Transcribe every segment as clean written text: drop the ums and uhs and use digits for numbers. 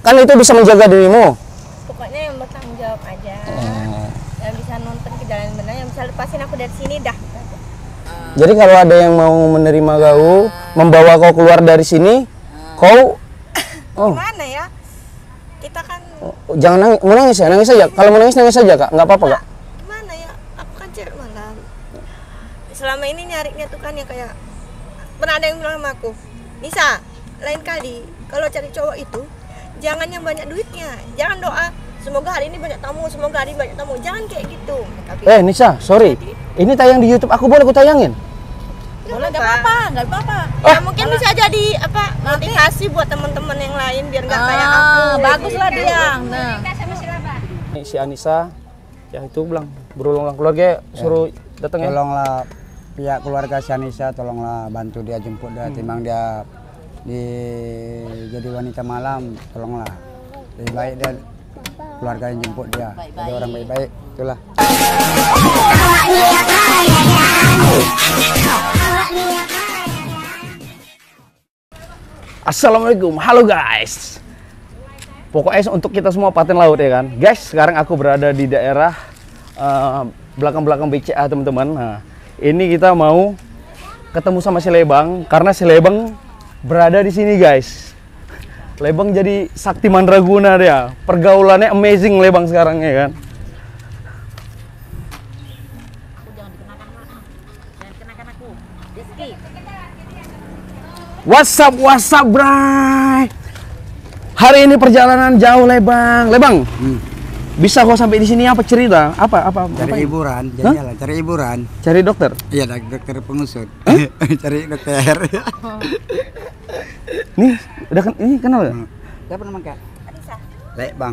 Kan itu bisa menjaga dirimu. Pokoknya yang bertanggung jawab aja. Yang bisa nonton ke jalan benar, yang bisa lepasin aku dari sini dah. Jadi kalau ada yang mau menerima kau, membawa kau keluar dari sini, kau Gimana ya? Kita kan jangan nangis, mau nangis ya, nangis saja. Kalau mau nangis saja kak, nggak apa-apa kak. gimana ya? Aku kan cewek malam. Selama ini nyarinya tuh kan ya kayak pernah ada yang bilang sama aku, Nisa, lain kali kalau cari cowok itu jangan yang banyak duitnya, jangan doa semoga hari ini banyak tamu, semoga hari ini banyak tamu, jangan kayak gitu. Nisa, sorry, ini tayang di YouTube, aku boleh aku tayangin? Boleh, nggak apa-apa, nggak apa-apa. Ya mungkin bisa jadi apa motivasi buat teman-teman yang lain biar nggak kayak aku. Baguslah dia. Nah, Ini si Anissa, ya itu bilang berulang-ulang keluarga suruh datang ya. Tolonglah pihak keluarga si Anissa, tolonglah bantu dia, jemput dia, timbang dia jadi wanita malam, tolonglah. Lebih baik dia keluarga yang jemput dia, jadi orang baik-baik, itulah. Assalamualaikum, halo guys. Pokoknya untuk kita semua paten laut ya kan, guys. Sekarang aku berada di daerah belakang-belakang BCA teman-teman. Nah, ini kita mau ketemu sama si Lebang karena si Lebang berada di sini guys. Lebang jadi sakti mandraguna dia, pergaulannya amazing Lebang sekarang ya kan. What's up, bray? Hari ini perjalanan jauh, Lebang. Lebang, bisa kau sampai di sini apa cerita? Apa? Cari hiburan, jalan, cari hiburan. Cari dokter? Iya, dokter pengusut. Cari dokter. Nih, udah ini kenal ya? Siapa nama kak? Lek bang.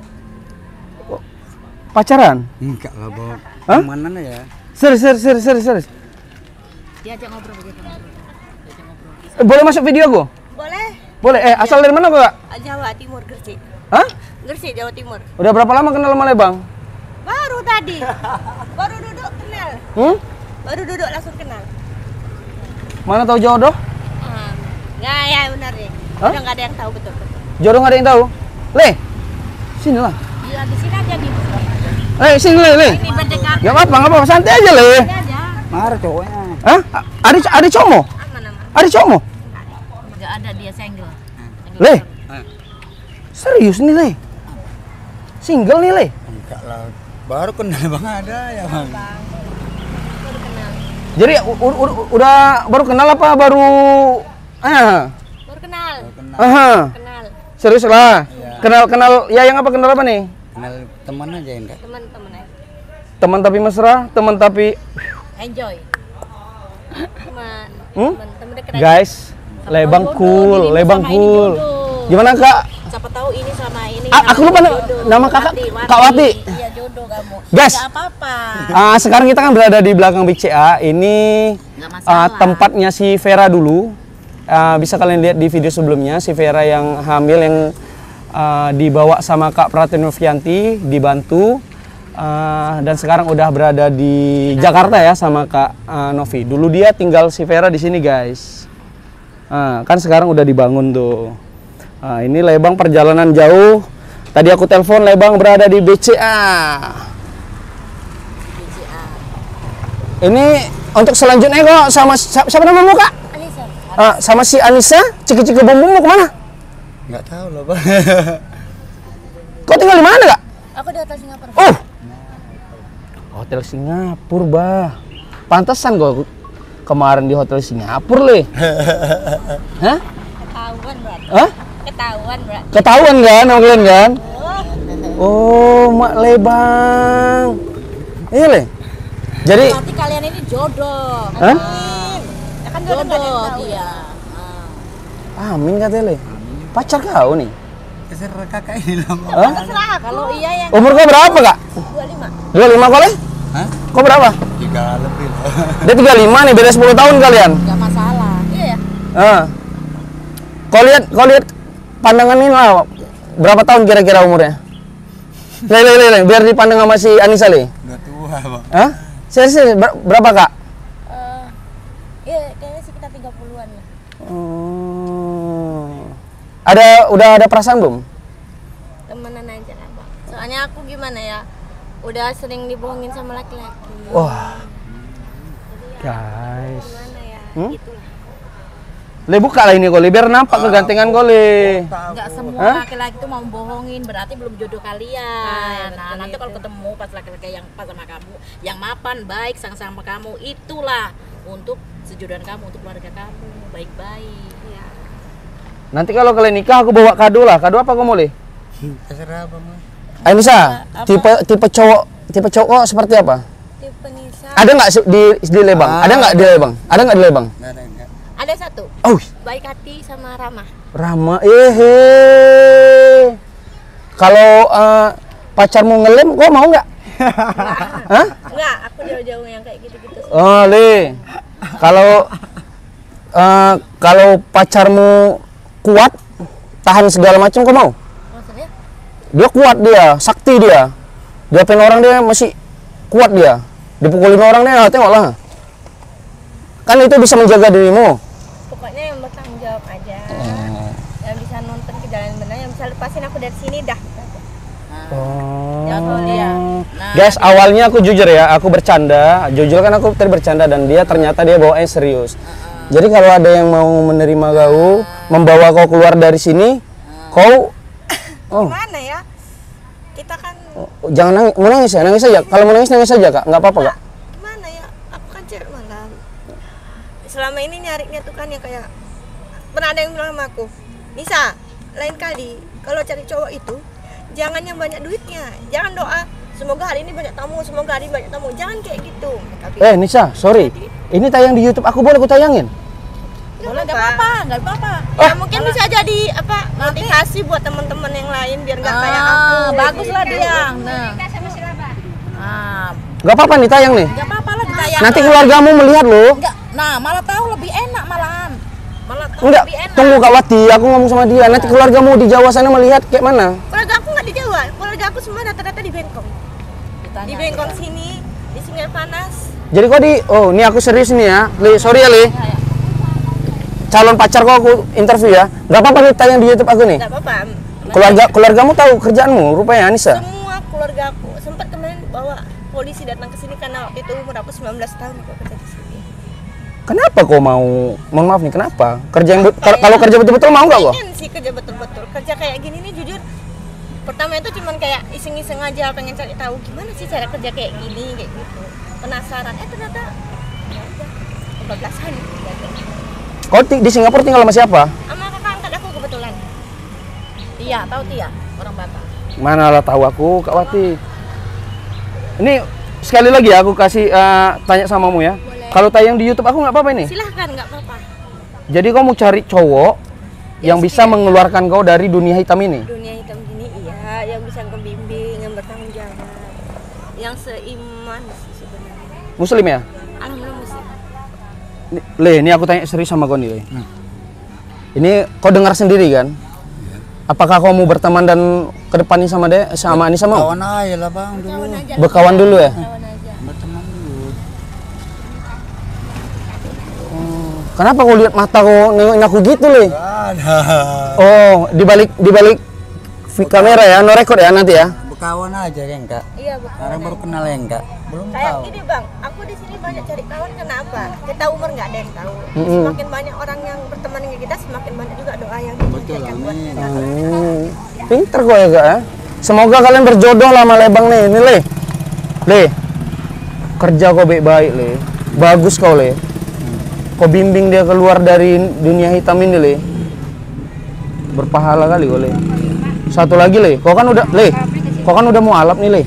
Pacaran? Enggak lah, Bob. Hah? Mana ya? Serius. diajak ngobrol begitu. Boleh masuk video aku? Boleh. Boleh. Asal dari mana kak? Jawa Timur, Gresik. Hah? Gresik, Jawa Timur. Udah berapa lama kenal sama Lebang? Baru tadi. Baru duduk kenal. Baru duduk langsung kenal. Mana tahu jodoh? Nggak ya benar deh. Hah? Udah nggak ada yang tahu betul. Jodoh nggak ada yang tahu? Le, sini lah. Iya di sini aja di. Sini Le. Ini berdekat. Gak apa-apa, santai aja Le. Ini aja. Marah cowoknya. Hah? Ada como? Aman-aman. Ada como? Enggak ada dia single. Le, serius nih Le? Single nih Le? Enggak lah. Baru kenal bang ada ya bang. Baru kenal. Jadi udah baru kenal apa baru? Baru kenal. Kenal. Serius lah. Kenal ya yang apa kenal apa nih? Kenal teman aja enggak? Teman-teman aja. Teman tapi mesra, teman tapi Enjoy. Teman dekat aja. guys, Lebang cool, Lebang cool. Gimana kak? Siapa tahu ini sama ini. Aku lupa nama kakak, Kak Wati. Iya jodoh kamu. Guys. Enggak apa-apa. Sekarang kita kan berada di belakang BCA. Ini Enggak masalah. tempatnya si Vera dulu. Bisa kalian lihat di video sebelumnya si Vera yang hamil yang dibawa sama Kak Pratenovianti, dibantu. Dan sekarang udah berada di Jakarta ya sama Kak Novi. Dulu dia tinggal si Vera di sini guys. Kan sekarang udah dibangun tuh. Ini Lebang perjalanan jauh. Tadi aku telepon Lebang berada di BCA. Ini untuk selanjutnya kok sama siapa namamu Kak? Anissa. Sama si Anissa. Ciki-ciki bom mau kemana? Enggak tahu loh bang. Kau tinggal di mana Kak? Aku di hotel Singapura. Hotel Singapura bah. Pantesan kok kemarin di hotel Singapura Le. Hah? Ketahuan, Bro. Hah? Ketahuan, Bro. Ketahuan kan sama kalian kan? Oh, Mak Lebang. Iya Le. Jadi Berarti kalian ini jodoh. Hah? Ya kan jodoh nggak ada yang Jodoh tahu. dia. Amin katanya Le. Pacar kau nih? Terserah kakak ini lah. Hah? Terserah aku. Kalau iya yang Umur kau berapa Kak? 25. 25 kau Le? Hah? Kau berapa? 3 lebih loh. Dia 35 nih, beda 10 tahun kalian. enggak masalah. Iya ya. Kau lihat pandangan ini lah. Berapa tahun kira-kira umurnya? Le, biar dipandang sama si Anissa Le. Udah tua bang. Hah? Serius, berapa Kak? Iya, kayaknya sekitar 30-an lah. Udah ada perasaan belum? temenan aja lah bang. Soalnya aku gimana ya, udah sering dibohongin sama laki-laki. Wah, Jadi ya, guys. gimana ya, itulah. Le buka lah ini kole, biar nampak kegantengan kole. Enggak semua laki-laki itu mau bohongin, berarti belum jodoh kalian. Nah, nanti kalau ketemu pas laki-laki yang pas sama kamu, yang mapan, baik, sama kamu, itulah untuk sejodohan kamu, untuk keluarga kamu, baik-baik. Ya. Nanti kalau kalian nikah aku bawa kado lah. Kado apa kamu le? Terserah bang. Ayo Nisa, tipe cowok seperti apa? Tipe Nisa. Ada nggak di Lebang? Ada nggak di Lebang? Ada nggak di Lebang? Nggak ada. Ada satu, Oh, baik hati sama ramah. Rama, kalau pacarmu ngelem, kok mau nggak? Hah? Enggak, aku jauh-jauh yang kayak gitu-gitu. Oh, Le. Kalau pacarmu kuat, tahan segala macam, kok mau? Maksudnya? Dia kuat dia, sakti dia. Diapain orang dia masih kuat dia. Dipukulin orang dia, tengoklah. Kan itu bisa menjaga dirimu. Pokoknya yang bertanggung jawab aja. Yang bisa nonton ke jalan benar, yang bisa lepasin aku dari sini dah. Oh. Ya kalau dia. Nah, Guys, awalnya aku jujur ya, aku bercanda. Jujur kan aku tadi bercanda dan dia ternyata dia bawaannya serius. Jadi kalau ada yang mau menerima kau, membawa kau keluar dari sini, kau Gimana ya? Kita kan jangan nangis, mau nangis saja. Kalau mau nangis saja kak, nggak apa-apa kak. gimana ya? Aku kan cewek malam. Selama ini nyarinya tuh kan yang kayak pernah ada yang bilang sama aku, Nisa, lain kali kalau cari cowok itu jangan yang banyak duitnya, jangan doa semoga hari ini banyak tamu, semoga hari ini banyak tamu, jangan kayak gitu. Nisa, sorry, ini tayang di YouTube, aku boleh aku tayangin? boleh enggak apa-apa, enggak apa-apa. Ya mungkin bisa jadi apa motivasi buat teman-teman yang lain biar nggak kayak aku. Bagus lah gitu. dia. Nah. Nggak apa-apa nih tayang nih. Enggak apa-apa lah ditayang. Nanti keluargamu melihat loh. Enggak. Nah, malah tahu lebih enak malahan. Malah tahu Enggak, lebih enak. tunggu Kak Wati, aku ngomong sama dia. Nanti keluargamu di Jawa sana melihat kayak mana? Keluarga aku nggak di Jawa, keluarga aku semua rata-rata di Bengkong. Ditanya Di Bengkong sini, di Sungai Panas. Jadi kok ini aku serius nih ya. Le, sorry ya Le. Calon pacar kok aku interview ya. Nggak apa-apa nih tayang di YouTube aku nih. Nggak apa-apa. Keluargamu tahu kerjaanmu, rupanya Anissa. Semua keluarga aku sempat kemarin bawa polisi datang ke sini karena waktu itu umur aku 19 tahun aku kerja di sini. Kenapa kok mau? Mohon maaf nih, kenapa? Kerja yang kalau kerja betul-betul mau nggak kok? Pengen sih kerja betul-betul. Kerja kayak gini nih jujur. Pertama itu cuman kayak iseng-iseng aja pengen cari tahu gimana sih cara kerja kayak gini kayak gitu. Penasaran. Ternyata ya udah kebablasan. Kau di Singapura tinggal sama siapa? Sama kakak angkat aku kebetulan. Tia, tahu Tia? Orang Batak. Mana lah tahu aku, Kak Wati. Ini sekali lagi ya aku kasih tanya samamu ya. Boleh. Kalau tayang di YouTube aku nggak apa-apa ini. Silahkan nggak apa-apa. Jadi kau mau cari cowok yang bisa mengeluarkan kau dari dunia hitam ini. Dunia hitam gini iya, yang bisa ngebimbing, yang bertanggung jawab, yang seiman sih sebenarnya. Muslim ya? Alhamdulillah muslim. Le, ini aku tanya serius sama kau nih, Le. Ini kau dengar sendiri kan? Apakah kau mau berteman dan ke depannya sama Anissa mau? Kawan aja lah bang dulu. Kawan aja. Berkawan dulu ya? Kawan aja. Berteman dulu. Kenapa kau lihat mata kau nengokin aku gitu, Le? Gak ada. Oh, dibalik kamera ya, no record ya nanti ya? Berkawan aja kan kak. Iya betul. Sekarang baru kenal ya kak. Belum Kayak tahu. gini bang, aku di sini banyak cari kawan kenapa? Kita umur nggak ada yang tahu. Mm-mm. Semakin banyak orang yang berteman dengan kita, semakin banyak juga doa yang Betul lah, dipanjatkan buat amin. kita. Pinter kok ya kak ya. Semoga kalian berjodoh lah sama Lebang nih. Ini Le. Le. Kerja kau baik-baik Le. Bagus kau Le. Kau bimbing dia keluar dari dunia hitam ini Le. Berpahala kali kau Le. Satu lagi Le. Kau kan udah mau alap nih Le.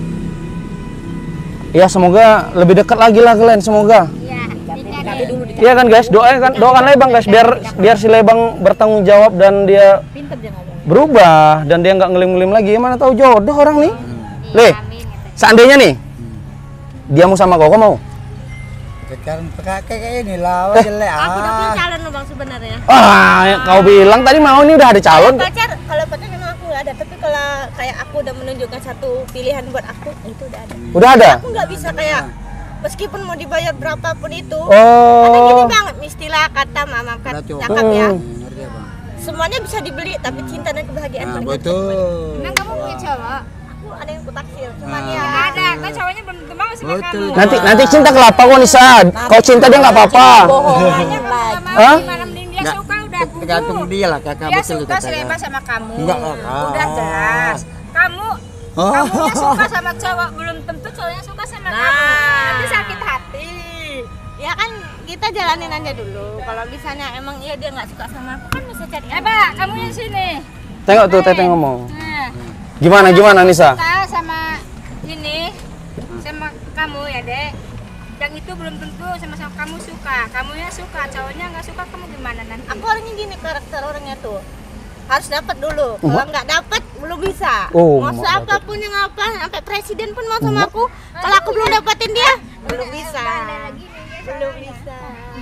Ya semoga lebih dekat lagi lah kalian semoga. Tapi dulu Iya kan guys, doakan Lebang guys biar si Lebang bertanggung jawab dan dia pinter dia ngomong. berubah dan dia nggak ngelim-ngelim lagi. Mana tahu jodoh orang nih. Le, seandainya nih dia mau sama kau mau? Sekarang kayak ini lah, jelek Aku udah punya ah. calon loh bang sebenarnya. Kau bilang tadi mau nih udah ada calon. Kalau pacar memang aku nggak ada, tapi kalau kayak aku udah menunjukkan satu pilihan buat aku, itu udah ada. Udah ada? Aku nggak bisa kayak meskipun mau dibayar berapapun itu. Karena gini Oh. bang, istilah kata mama Ada cakap ya. Ngerti ya bang? Semuanya bisa dibeli, tapi cinta dan kebahagiaan Nah, paling betul. Emang kamu ke cowok? Aku ada yang kutaksir, cuman ya Nggak ada, kan cowoknya belum tentu mau sama kamu. Nanti cinta kelapa kok Nisa. Kau cinta dia nggak apa-apa. Bohongan lagi. Hah? Gimana mending dia suka udah gugur. Tergantung dia lah kakak Dia betul suka kata seleba sama kamu. Enggak, Udah jelas. Kamunya suka sama cowok, belum tentu cowoknya suka sama kamu. Nanti sakit hati. ya kan kita jalanin aja dulu. Kalau misalnya emang iya dia nggak suka sama aku kan bisa cari. Pak, kamu yang sini. Tengok tuh Teteh ngomong. Nah, Gimana Nisa? suka sama ini, sama kamu ya dek. Yang itu belum tentu sama-sama kamu suka. Kamunya suka, cowoknya nggak suka, kamu gimana nanti? Aku orangnya gini, karakter orangnya tuh harus dapat dulu. Kalau nggak dapat belum bisa. Oh, mau nggak apapun yang apa, sampai presiden pun mau sama aku. Kalau aku belum dapatin dia, belum bisa. Belum bisa.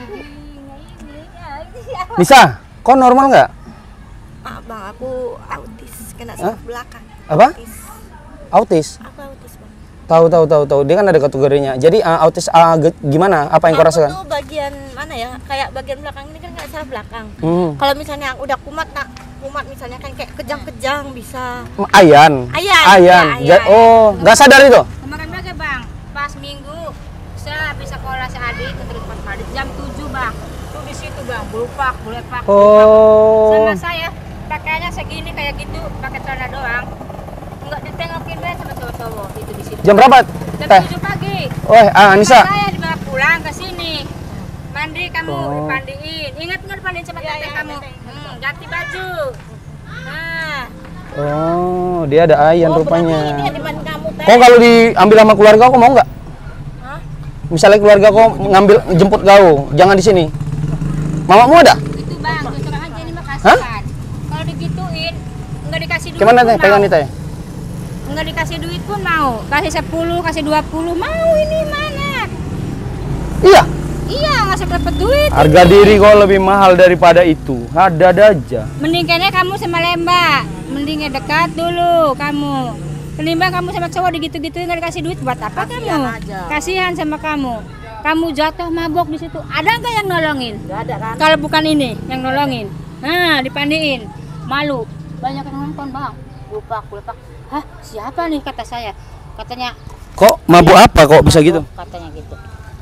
Nisa, kau normal nggak? Bang, aku autis, kena saraf belakang. Apa? Autis. Autis? Aku autis, Bang. Tahu. Dia kan ada kategorinya. Jadi autis gimana? Apa yang kau Aku rasakan? tuh bagian mana ya? Kayak bagian belakang ini kan kayak saraf belakang. Hmm. Kalau misalnya yang udah kumat misalnya kan kayak kejang-kejang bisa. Ayan. Ayan. Oh, nggak sadar itu? Kemarin juga bang, pas minggu saya habis sekolah seadik ke tempat Madrid jam 7 bang. Tuh di situ bang, bulepak. Oh. Sama saya pakaiannya segini kayak gitu, pakai celana doang. Enggak ditengokin deh sama cowok-cowok itu di situ. Jam berapa? Jam Teh. 7 pagi. Anissa. Saya dibawa pulang ke sini. Mandi kamu, dipandiin. Ingat nggak dipandiin sama teteh kamu? Ganti baju. Nah, Oh, dia ada Ayan Dia rupanya. di depan kamu teh. Kau kalau diambil sama keluarga kau mau nggak? Misalnya keluarga kau ngambil jemput kau, jangan di sini. Mamamu ada? itu bang, terus terang aja ini mah Hah? kasihan. Kalau digituin, nggak dikasih duit Gimana pun Teh? Pegang mau. nih Teh. Nggak dikasih duit pun mau. Kasih 10, kasih 20, mau ini mana? Iya. Iya, nggak usah dapat duit. Harga diri kau lebih mahal daripada itu. Ada aja. Mending kayaknya kamu sama Lembak. Mendingnya dekat dulu kamu. Ketimbang kamu sama cowok digitu-gituin nggak dikasih duit buat apa kamu? Kasihan sama kamu. Kamu jatuh mabok di situ. Ada nggak yang nolongin? Nggak ada kan? Kalau bukan ini yang nolongin. Nah, dipandiin. Malu. Banyak yang nonton, Bang. Bulepak. Hah, siapa nih kata saya? Katanya Kok mabuk apa kok bisa gitu? katanya gitu.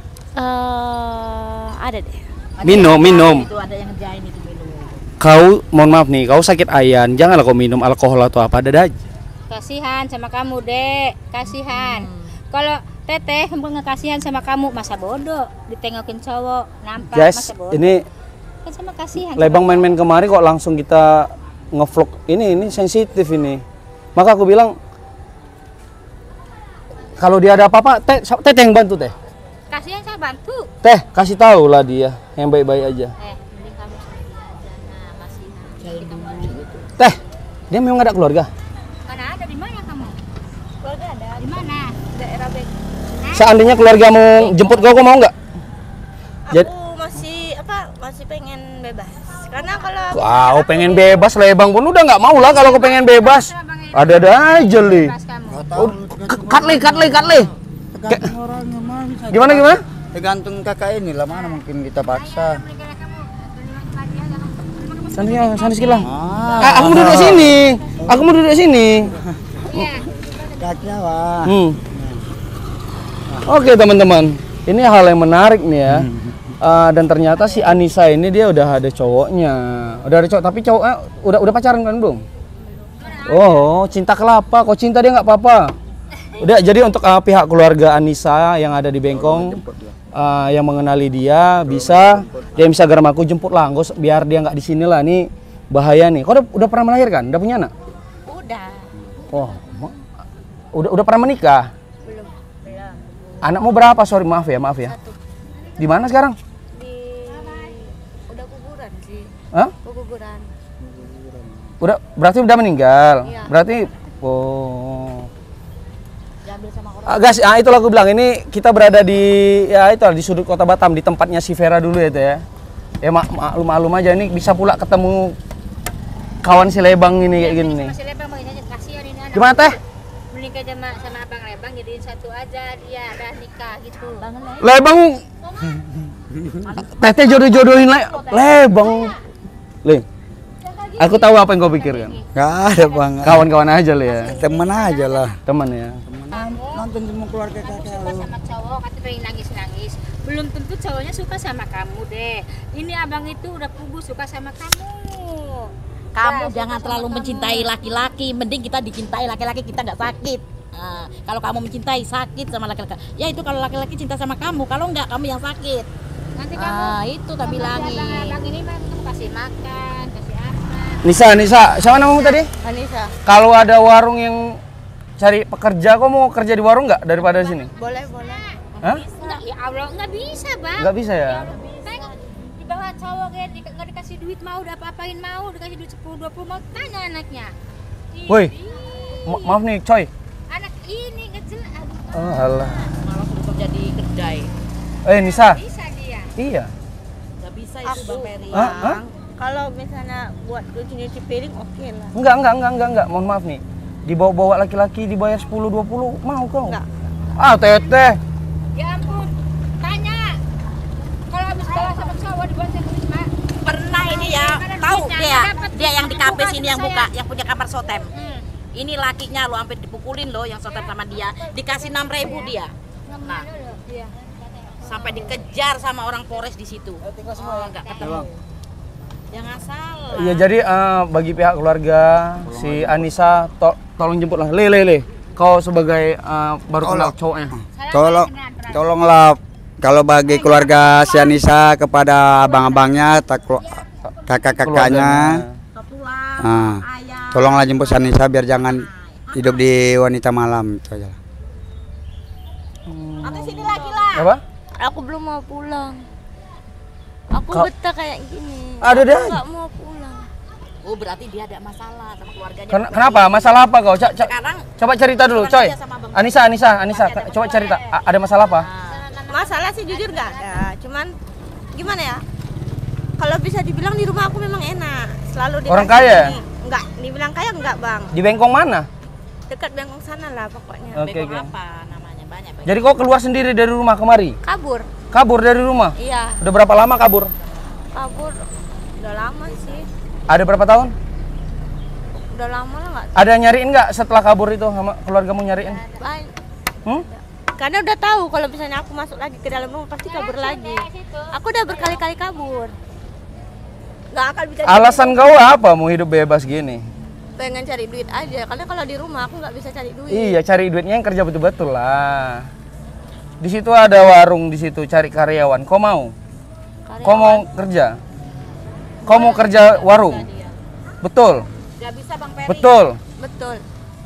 Ada deh. Minum. Itu ada yang ngejain itu minum. Kau, mohon maaf nih, kau sakit ayan, janganlah kau minum alkohol atau apa, ada aja. Kasihan sama kamu, Dek. Kasihan. Kalau Teteh nggak kasihan sama kamu, masa bodoh ditengokin cowok, nampak Guys, masa bodoh. ini Kan sama kasihan. Lebang main-main kemari kok langsung kita ngevlog. Ini sensitif ini. Maka aku bilang kalau dia ada apa-apa, Teh yang bantu Teh. Kasihan saya bantu. Teh, kasih tahu lah dia yang baik-baik aja. Mending kamu sama dia aja. Nah, masih kita bantu gitu. Teh, dia memang ada keluarga. Mana ada di mana kamu? Keluarga ada Di mana? daerah baik. Seandainya keluargamu jemput kau mau nggak? Jadi- Aku masih pengen bebas. Karena kalau Kau pengen bebas, Lebang pun udah nggak mau lah kalau kau pengen bebas. Ada aja li. Pas kamu. Cut li. Tergantung orangnya mah bisa. Gimana? Tergantung kakak ini lah, mana mungkin kita paksa. Mending kamu terima lagi aja kamu. Sana sedikit lah. Ah, Aku mau duduk sini. Iya. kakaknya wah. Oke teman-teman, ini hal yang menarik nih ya. Dan ternyata si Anissa ini dia udah ada cowoknya. Tapi cowoknya udah pacaran kan belum? Oh, cinta kelapa. Kok cinta dia nggak apa-apa. Udah, jadi untuk pihak keluarga Anissa yang ada di Bengkong, yang mengenali dia bisa garam aku jemput lah, biar dia nggak di sini lah. Nih bahaya nih. Kau udah pernah melahirkan? Udah punya anak? udah Oh, udah pernah menikah? belum. Anakmu berapa? Sorry, maaf ya. Di mana sekarang? Udah kuburan sih. Hah? Kuburan. Berarti udah meninggal. Iya. Berarti guys, itulah aku bilang, ini kita berada di di sudut kota Batam, di tempatnya si Vera dulu ya Teh ya. Ya maklum aja, ini bisa pula ketemu kawan si Lebang ini kayak gini nih. Masih Lebang makanya kasihan ini anak. Gimana Teh? Menikah sama Abang Lebang jadiin satu aja, dia ada nikah gitu. Lebang Teteh jodoh-jodohin Lebang. Le. Aku tahu apa yang kau pikirkan. Nggak ada bang. Kawan-kawan aja lah ya. Temen aja lah. Teman ya. Nonton semua keluarga Kamu kakak. suka sama cowok, kata pengen nangis-nangis. Belum tentu cowoknya suka sama kamu deh. Ini abang itu udah pugu suka sama kamu. Kamu Ya, jangan suka terlalu sama mencintai kamu. laki-laki, mending kita dicintai laki-laki, kita nggak sakit. Nah, kalau kamu mencintai sakit sama laki-laki, ya itu kalau laki-laki cinta sama kamu, kalau nggak kamu yang sakit. Nanti kamu Itu tak kamu bilangin. abang ini mah kamu kasih makan, kasih apa. Nisa, siapa namamu tadi? Anissa, Kalau ada warung yang cari pekerja, kau mau kerja di warung nggak daripada di sini? boleh boleh. Hah? Enggak, ya Allah, enggak bisa, Bang. Nggak bisa ya? Tengok, di bawah cowok kayak nggak dikasih duit mau, udah apa-apain mau, dikasih duit 10-20 mau, tanya anaknya. Ih, Woi, maaf nih, coy. anak ini nggak jelas. Aduh, Oh, alah. Malah suruh kerja di kedai, Nisa. bisa dia. Iya. nggak bisa itu Bang Peri. Hah? Hah? Kalau misalnya buat cuci piring oke lah. Enggak. Mohon maaf nih. Dibawa-bawa laki-laki dibayar 10-20, mau kau? Enggak. Ah, teteh. Ya ampun, tanya. Kalau habis balas sama cowok di bawah duit mah. Pernah ini ya, Karena tahu duitnya dia, dapat dia yang di kafe bukan sini yang saya. buka, yang punya kamar sotem. Hmm. Ini lakinya lo hampir dipukulin lo yang sotem sama dia, dikasih 6.000 dia. Nah, Iya. sampai dikejar sama orang Polres di situ. Nggak ketemu. Jangan salah. Iya, jadi bagi pihak keluarga si Anissa tolong jemput lah. Le. Kau sebagai baru kenal cowoknya. Tolonglah kalau bagi keluarga si Anissa kepada abang-abangnya, kakak-kakaknya, Pulang, ayah. tolonglah jemput si Anissa biar jangan hidup di wanita malam itu aja. Nanti sini lagi lah. Apa? Aku belum mau pulang. Aku Kau- betah kayak gini. Ada Aku dah. nggak mau pulang. Oh, berarti dia ada masalah sama keluarganya. Kenapa? Masalah apa kau? Sekarang Coba cerita dulu, Pulang coy. aja sama Bang. Anissa, coba cerita. Ada masalah apa? Masalah sih jujur nggak ada. Cuman gimana ya? Kalau bisa dibilang di rumah aku memang enak. Selalu dikasih Orang kaya? ini. Enggak, dibilang kaya enggak, Bang. Di Bengkong mana? Dekat Bengkong sana lah pokoknya. Oke. Bengkong apa namanya? Banyak. Jadi kau keluar sendiri dari rumah kemari? Kabur. Kabur dari rumah? Iya, Udah berapa lama kabur? kabur. Udah lama sih. Ada berapa tahun? Udah lama lah nggak Ada nyariin nggak setelah kabur itu sama keluargamu nyariin? banyak. Hmm? Karena udah tahu kalau misalnya aku masuk lagi ke dalam rumah pasti kabur lagi. Aku udah berkali-kali kabur. Nggak akan bisa. Alasan kau apa mau hidup bebas gini? Pengen cari duit aja. Karena kalau di rumah aku nggak bisa cari duit. Iya, cari duitnya yang kerja betul-betul lah. Di situ ada warung, di situ cari karyawan. Kau mau? Kau mau kerja? Kau mau kerja warung? Betul, Gak bisa Bang Peri. betul. Betul.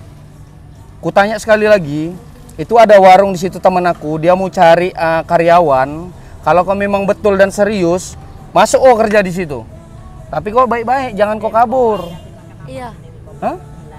Kutanya sekali lagi, itu ada warung di situ teman aku, dia mau cari karyawan. Kalau kau memang betul dan serius, masuk kerja di situ. Tapi kau baik-baik, jangan kau kabur. Iya. Hah?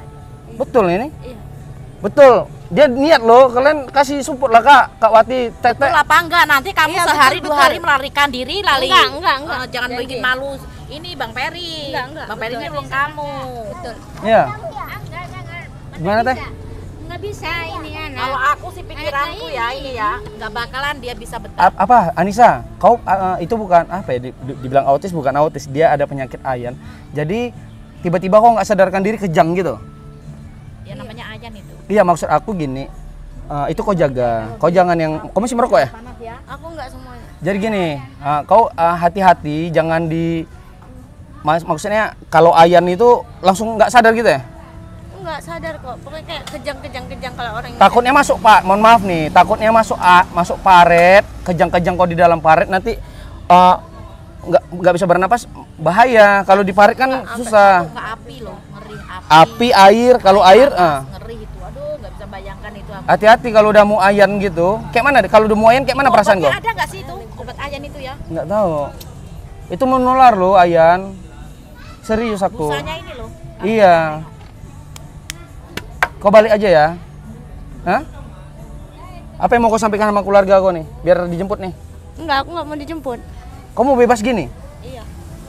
Betul ini? Iya. Betul. Dia niat loh, kalian kasih support lah Kak Wati, Betul Teteh. apa enggak? Nanti kamu Iya, sehari betul, 2 betul. hari melarikan diri lali. Enggak. Jangan Jadi. bikin malu. Ini Bang Peri. Enggak, Bang Peri ini betul. belum kamu. Betul. Iya. Enggak. Gimana Teh? Nggak bisa ini anak. Kalau aku sih pikiranku ya ini ya, nggak bakalan dia bisa betah. Apa Anissa? Kau itu bukan apa ya? Dibilang autis bukan autis, dia ada penyakit ayan. Jadi tiba-tiba kau nggak sadarkan diri kejang gitu. Ya namanya ayan itu. Iya, maksud aku gini. Itu kau jaga. Kau jangan yang kau masih merokok ya? Panas ya. Aku nggak semuanya. Jadi gini, kau hati-hati jangan maksudnya kalau ayan itu langsung nggak sadar gitu ya? Nggak sadar kok. Pokoknya kayak kejang kalau orang ini. Takutnya masuk Pak, mohon maaf nih, takutnya masuk paret, kejang-kejang kau di dalam paret nanti nggak bisa bernapas, bahaya. Kalau di paret kan susah. Ke api loh, ngeri api. Api, air, kalau air Ngeri itu. Aduh, nggak bisa bayangkan itu. hati-hati kalau udah mau ayan gitu. Kayak mana? Kalau udah mau ayan kayak mana perasaan kau? Obatnya ada nggak sih itu obat ayan itu ya? Nggak tahu. Itu menular loh ayan. Serius aku. Busanya ini loh. Iya. Kau balik aja ya. Hah? Apa yang mau kau sampaikan sama keluarga kau nih? Biar dijemput nih. Enggak, aku nggak mau dijemput. Kau mau bebas gini? Iya.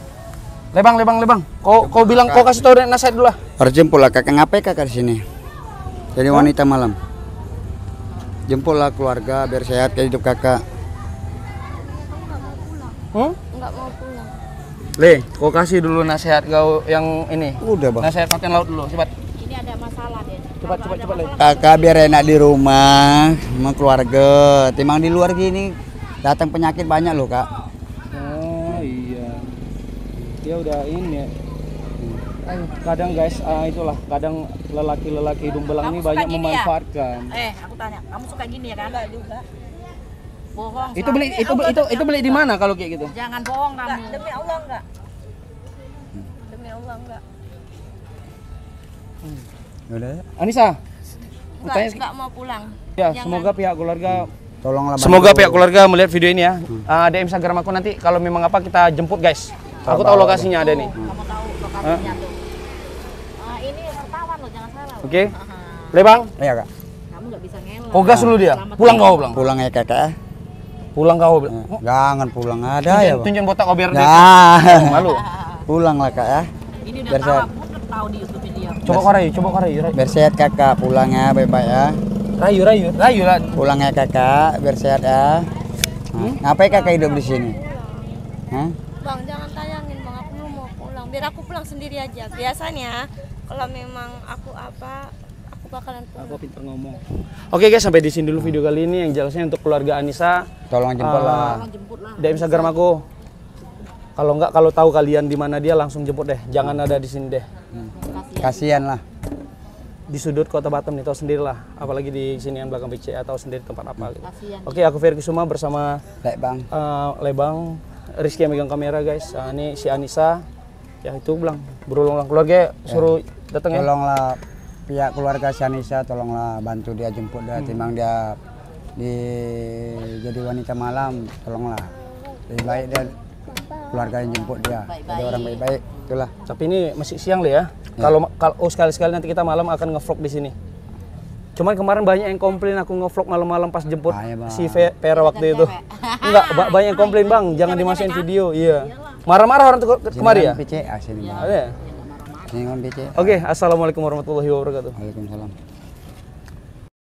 Lebang. Kau bilang kau kasih tahu nasihat dulu lah. Harus jemputlah kakak, ngapain kakak di sini? Jadi wanita malam. Jemputlah keluarga biar sehat kayak hidup kakak. Hmm? Nggak mau pulang. Le, kau kasih dulu nasihat kau yang ini. Udah bang. Nasihat kapten laut dulu, cepat. Ini ada masalah deh. Cepat, Le. Kakak biar enak di rumah sama keluarga. Timang di luar gini datang penyakit banyak loh kak. Oh iya. Dia udah ini ya. Kadang guys, itulah kadang lelaki-lelaki hidung belang ini Kamu suka banyak gini ya? memanfaatkan. Aku tanya, kamu suka gini ya kan? Enggak juga. Bohong. Itu beli di mana kalau kayak gitu? Jangan bohong kamu. Enggak, demi Allah enggak. Demi Allah enggak. Udah. Anissa, Enggak mau pulang. ya semoga pihak keluarga Tolonglah. semoga pihak keluarga melihat video ini ya. Ada Instagram aku nanti kalau memang apa kita jemput guys. Aku tahu lokasinya ada nih. Kamu tahu lokasinya tuh. Ini wartawan loh, jangan salah. Oke. Le Bang, Iya kak. Kamu nggak bisa ngelak. kau gas dulu dia. Pulang kau bilang. Pulang ya kakak. Pulang kau bilang. Jangan pulang ada ya bang. Tunjukin botak kau biar dia Nah, malu. pulang lah kak ya. Ini udah Biar tahu, saya- aku udah tahu di YouTube dia. Coba kau rayu. Biar sehat kakak, pulang ya baik-baik ya. Rayu lah. Pulang ya kakak, biar sehat ya. Ngapain kakak hidup di sini? Hah? Bang, jangan tayangin Bang, aku belum mau pulang. Biar aku pulang sendiri aja. Biasanya kalau memang aku bakalan pulang. Aku pintar ngomong. Oke guys, sampai di sini dulu video kali ini yang jelasnya untuk keluarga Anissa. Tolong jemput lah. Tolong jemput lah. Di Instagram aku. Kalau enggak, kalau tahu kalian di mana dia langsung jemput deh. Jangan ada di sini deh. Kasihan lah. Di sudut Kota Batam nih tahu sendiri lah. Apalagi di sini yang belakang BC atau sendiri tempat apa gitu. Kasihan. Oke, aku Ferry Kusuma bersama Baik bang. Lebang, Rizky yang megang kamera guys. Ini si Anissa. Ya itu bilang berulang-ulang keluarga suruh datang ya. Tolonglah pihak keluarga Syanisa, tolonglah bantu dia jemput dia. Timang dia jadi wanita malam, tolonglah. Lebih baik dia keluarga yang jemput dia. Jadi orang baik-baik, itulah. Tapi ini masih siang Le ya. Kalau sekali-sekali nanti kita malam akan ngevlog di sini. Cuman kemarin banyak yang komplain aku ngevlog malam-malam pas jemput Ah, iya, Bang. si Vera waktu itu. Enggak, banyak yang komplain Bang, jangan dimasukin video. Iya. Marah-marah orang tuh kemari ya? PCA sini bang. Ada ya? Sini kan PCA. Oke, assalamualaikum warahmatullahi wabarakatuh. Waalaikumsalam.